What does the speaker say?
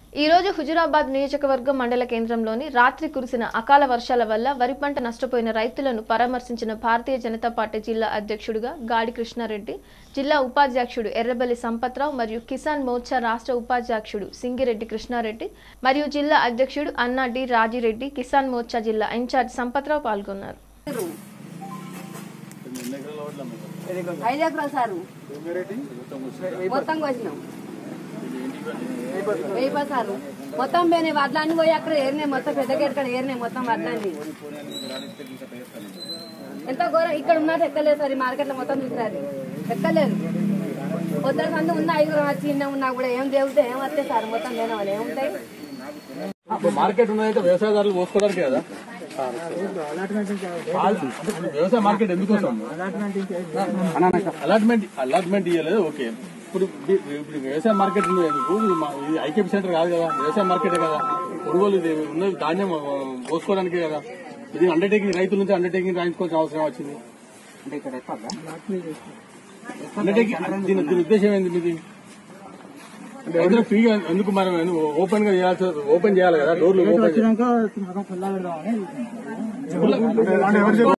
ఈ రోజు హుజురాబాద్ నియోజకవర్గం మండల కేంద్రంలోని రాత్రి కురిసిన అకాల వర్షాల వల్ల వరి పంట నష్టపోయిన రైతులను పరామర్శించిన భారతీయ జనతా పార్టీ జిల్లా అధ్యక్షుడిగా గాడి కృష్ణారెడ్డి, జిల్లా ఉపాధ్యక్షుడు ఎర్రబెల్లి సంపత్రావు మరియు కిసాన్ మోర్చా రాష్ట్ర ఉపాధ్యక్షుడు సింగిరెడ్డి కృష్ణారెడ్డి మరియు జిల్లా అధ్యక్షుడు అన్నా డి రాజిరెడ్డి, కిసాన్ మోర్చా జిల్లా ఇన్ఛార్జ్ సంపత్రావు పాల్గొన్నారు. మొత్తం పోయినాయి వడ్లన్నీ పోయి అక్కడ ఏరినాయి, మొత్తం పెద్దగా ఎక్కడ ఏరినాయి మొత్తం వడ్లన్నీ. ఎంత ఘోరం ఇక్కడ ఉన్నది ఎక్కలేదు సార్, ఈ మార్కెట్ లో మొత్తం చూసారు ఎక్కలేదు. పొద్దున సందు ఉన్న 5 చిన్న ఉన్నా కూడా ఏం దేవుతే ఏం వస్తాయి సార్, మొత్తం లేని ఏముంటాయి. మార్కెట్ ఉన్నదైతే వ్యవసాయదారులు పోసుకోవడానికి కదా, వ్యవసాయ మార్కెట్ ఎందుకు అలాట్మెంట్ ఇవ్వలేదు. ఓకే, ఇప్పుడు వ్యవసాయ మార్కెట్ ఎందుకు? ఇది ఐకేపీ సెంటర్ కాదు కదా, వ్యవసాయ మార్కెటే కదా. కొనుగోలు ఉన్నది ధాన్యం పోసుకోవడానికే కదా. ఇది అండర్టేకింగ్, రైతుల నుంచి అండర్టేకింగ్ రాయించుకోవాల్సిన అవసరం వచ్చింది. అండర్టేకింగ్ దీని ఉద్దేశం ఏంది మీది? రైతులకు ఫ్రీగా ఎందుకు? మనం ఓపెన్ గా చేయాల్సి, ఓపెన్ చేయాలి కదా, డోర్లు ఓపెన్.